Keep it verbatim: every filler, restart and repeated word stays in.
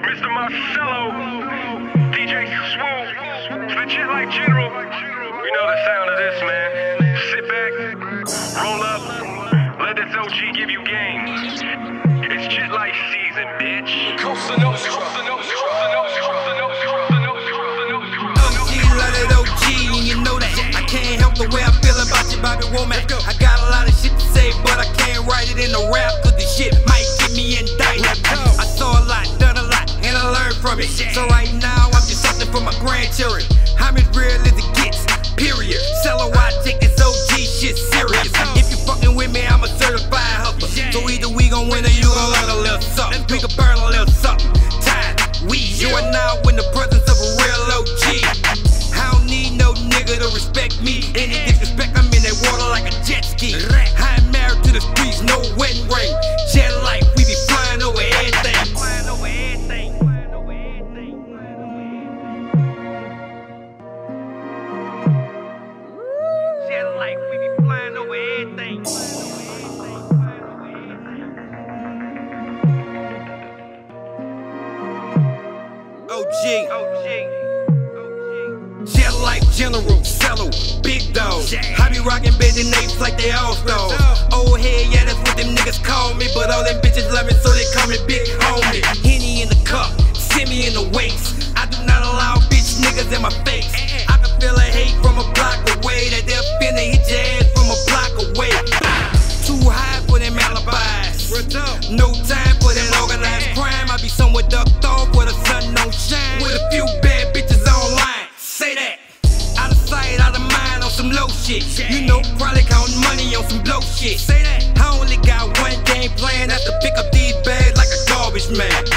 Mister Marcello, D J Swoop, it's legit like General. You know the sound of this, man. Sit back, roll up, let this O G give you game. It's Jit Life season, bitch. Coast to nose, coast to nose, coast to nose, coast to nose, coast to nose, coast to nose, coast to nose. O G, love that O G, and you know that. I can't help the way I feel about you, Bobby Womack. I got a lot of shit to say, but I can't write it in a rap, cause the shit might get me indicted. I saw a lot, done a lot, and I learned from it. So right now, I'm just something for my grandchildren. I'm as real as it gets, period. Cello, I take this O G shit serious. If you fucking with me, I'm a certified hustler. So either we gon' win or you gon' learn a little something. We gon' burn a little something. Time, we, you are now in the presence of a real O G. I don't need no nigga to respect me. Any disrespect, I'm in that water like a jet ski. I'm married to the streets, no wedding ring. Jet life, we be flying over everything. Flying over everything. Flying over everything. Jet life, we be flying over everything. O G, O G. Jet Life General, Cello, Big Dog. I be rockin' busy names like they all stars. Old head, yeah, that's what them niggas call me. But all them bitches love me, so they call me Big Homie. Henny in the cup, semi in the waist. I do not allow bitch niggas in my face. I can feel a hate from a block away, that they're finna hit your ass from a block away. Too high for them alibis. No time for that organized crime. I be somewhere ducked off where the sun don't shine. With a few bad bitches online. Say that. Out of sight, out of mind on some low shit. You know, probably counting money on some blow shit. Say that. I only got one game plan, that's to pick up these bags like a garbage man.